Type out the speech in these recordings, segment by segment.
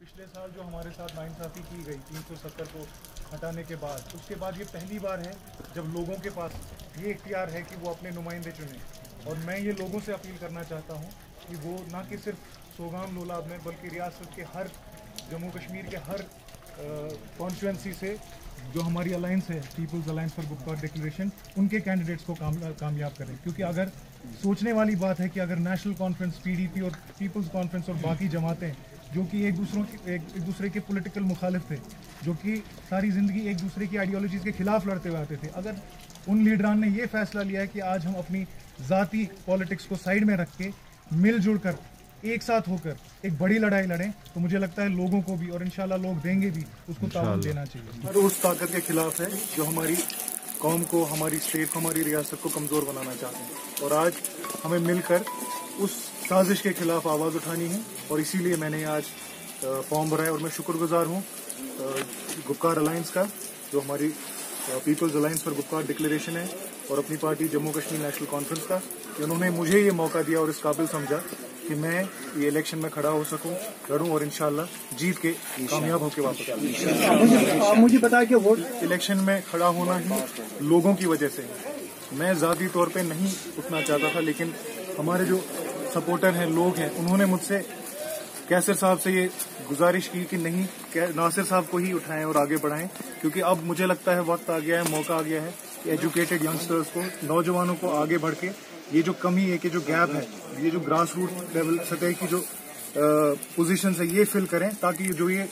पिछले साल जो हमारे साथ नाइंसाफ़ी की गई 370 को हटाने के बाद, उसके बाद ये पहली बार है जब लोगों के पास ये इख्तियार है कि वो अपने नुमाइंदे चुनें। और मैं ये लोगों से अपील करना चाहता हूँ कि वो ना कि सिर्फ सोगाम लोलाब में बल्कि रियासत के हर जम्मू कश्मीर के हर कॉन्स्टिट्यूंसी से जो हमारी अलायंस है people's alliance for Gupkar declaration, उनके कैंडिडेट्स को कामयाब करें। क्योंकि अगर सोचने वाली बात है कि अगर नेशनल कॉन्फ्रेंस, पीडीपी और पीपल्स कॉन्फ्रेंस और बाकी जमातें जो कि एक दूसरे के पॉलिटिकल मुखालिफ थे, जो कि सारी ज़िंदगी एक दूसरे की आइडियोलॉजीज़ के खिलाफ लड़ते हुए आते थे, अगर उन लीडरान ने ये फैसला लिया है कि आज हम अपनी ज़ाती पॉलिटिक्स को साइड में रख के मिलजुल कर एक साथ होकर एक बड़ी लड़ाई लड़ें, तो मुझे लगता है लोगों को भी और इंशाल्लाह लोग देंगे भी, उसको ताउन देना चाहिए। और उस ताकत के खिलाफ है जो हमारी कौम को, हमारी स्टेट को, हमारी रियासत को कमज़ोर बनाना चाहते हैं। और आज हमें मिलकर उस साजिश के खिलाफ आवाज़ उठानी है और इसीलिए मैंने आज फॉर्म भरा है। और मैं शुक्रगुजार हूँ गुपकार अलायंस का, जो हमारी people's alliance for Gupkar declaration है, और अपनी party Jammu Kashmir national conference का, कि उन्होंने मुझे ये मौका दिया और इस काबिल समझा कि मैं ये इलेक्शन में खड़ा हो सकूं, लड़ूं और इंशाल्लाह जीत के कामयाब होकर वापस आऊं। मुझे पता है कि वोट इलेक्शन में खड़ा होना ही लोगों की वजह से है। मैं ज़ाती तौर पे नहीं उठना चाहता था, लेकिन हमारे जो सपोर्टर हैं, लोग हैं, उन्होंने मुझसे कैसर साहब से ये गुजारिश की कि नहीं, नासिर साहब को ही उठाएं और आगे बढ़ाएं, क्योंकि अब मुझे लगता है वक्त आ गया है, मौका आ गया है कि एजुकेटेड यंगस्टर्स को, नौजवानों को आगे बढ़ के ये जो कमी है, कि जो गैप है, ये जो ग्रास रूट लेवल सतह की जो पोजीशन है, ये फिल करें, ताकि जो ये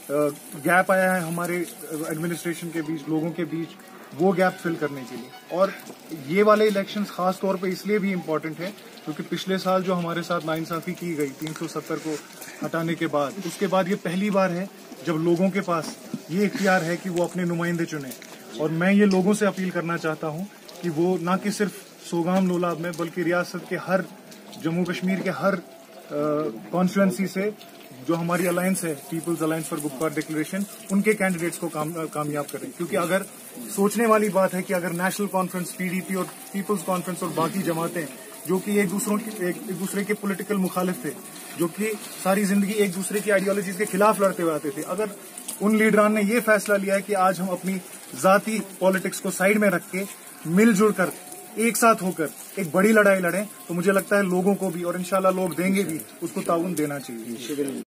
गैप आया है हमारे एडमिनिस्ट्रेशन के बीच, लोगों के बीच, वो गैप फिल करने के लिए। और ये वाले इलेक्शंस खास तौर पे इसलिए भी इम्पोर्टेंट है क्योंकि पिछले साल जो हमारे साथ नाइंसाफ़ी की गई 370 को हटाने के बाद, उसके बाद ये पहली बार है जब लोगों के पास ये इख्तियार है कि वो अपने नुमाइंदे चुनें। और मैं ये लोगों से अपील करना चाहता हूँ कि वो ना कि सिर्फ सोगाम लोलाब में बल्कि रियासत के हर, जम्मू कश्मीर के हर कॉन्स्टिट्यूंसी से जो हमारी अलायंस है people's alliance for Gupkar declaration, उनके कैंडिडेट्स को कामयाब करें। क्योंकि अगर सोचने वाली बात है कि अगर नेशनल कॉन्फ्रेंस, पीडीपी और पीपल्स कॉन्फ्रेंस और बाकी जमातें जो कि एक दूसरे के पॉलिटिकल मुखालिफ थे, जो कि सारी जिंदगी एक दूसरे की आइडियोलॉजीज के खिलाफ लड़ते हुए आते थे, अगर उन लीडरान ने ये फैसला लिया है कि आज हम अपनी ज़ाती पॉलिटिक्स को साइड में रख के मिलजुल कर एक साथ होकर एक बड़ी लड़ाई लड़ें, तो मुझे लगता है लोगों को भी और इंशाल्लाह लोग देंगे भी, उसको ताउन देना चाहिए।